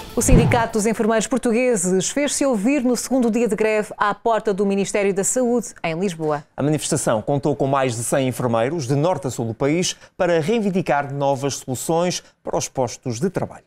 O Sindicato dos Enfermeiros Portugueses fez-se ouvir no segundo dia de greve à porta do Ministério da Saúde, em Lisboa. A manifestação contou com mais de 100 enfermeiros de norte a sul do país para reivindicar novas soluções para os postos de trabalho.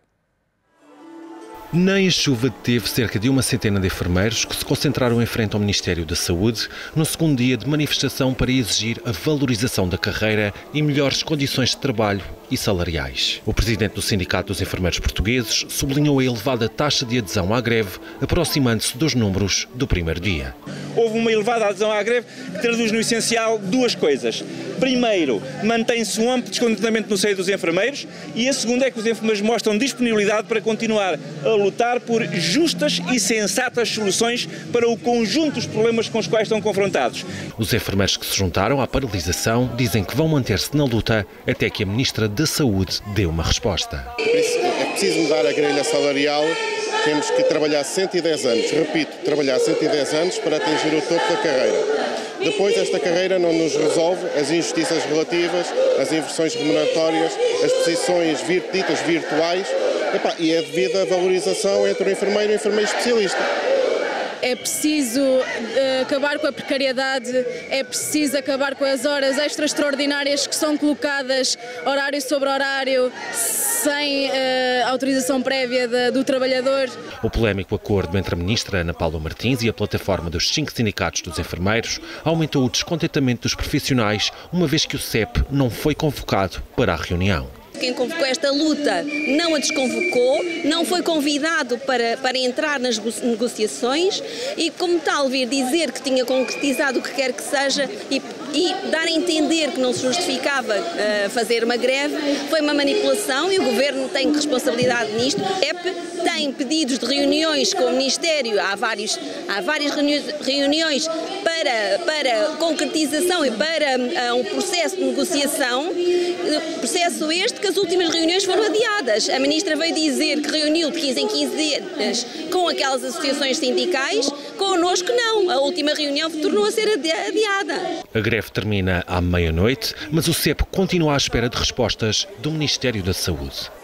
Nem a chuva deteve cerca de uma centena de enfermeiros que se concentraram em frente ao Ministério da Saúde no segundo dia de manifestação para exigir a valorização da carreira e melhores condições de trabalho e salariais. O presidente do Sindicato dos Enfermeiros Portugueses sublinhou a elevada taxa de adesão à greve, aproximando-se dos números do primeiro dia. Houve uma elevada adesão à greve que traduz no essencial duas coisas. Primeiro, mantém-se um amplo descontentamento no seio dos enfermeiros e a segunda é que os enfermeiros mostram disponibilidade para continuar a lutar por justas e sensatas soluções para o conjunto dos problemas com os quais estão confrontados. Os enfermeiros que se juntaram à paralisação dizem que vão manter-se na luta até que a Ministra da Saúde dê uma resposta. É preciso mudar a grelha salarial, temos que trabalhar 110 anos, repito, trabalhar 110 anos para atingir o topo da carreira. Depois, esta carreira não nos resolve as injustiças relativas, as inversões remuneratórias, as posições ditas virtuais e é devido à valorização entre o enfermeiro e o enfermeiro especialista. É preciso acabar com a precariedade, é preciso acabar com as horas extras extraordinárias que são colocadas horário sobre horário, sem autorização prévia do trabalhador. O polémico acordo entre a ministra Ana Paula Martins e a plataforma dos 5 sindicatos dos enfermeiros aumentou o descontentamento dos profissionais, uma vez que o CEP não foi convocado para a reunião. Quem convocou esta luta não a desconvocou, não foi convidado para entrar nas negociações e, como tal, vir dizer que tinha concretizado o que quer que seja e dar a entender que não se justificava fazer uma greve, foi uma manipulação e o Governo tem responsabilidade nisto. A EP tem pedidos de reuniões com o Ministério, há várias reuniões para concretização e para um processo de negociação, processo este que as últimas reuniões foram adiadas. A Ministra veio dizer que reuniu de 15 em 15 dias com aquelas associações sindicais, connosco não. A última reunião tornou a ser adiada. A greve termina à meia-noite, mas o CEP continua à espera de respostas do Ministério da Saúde.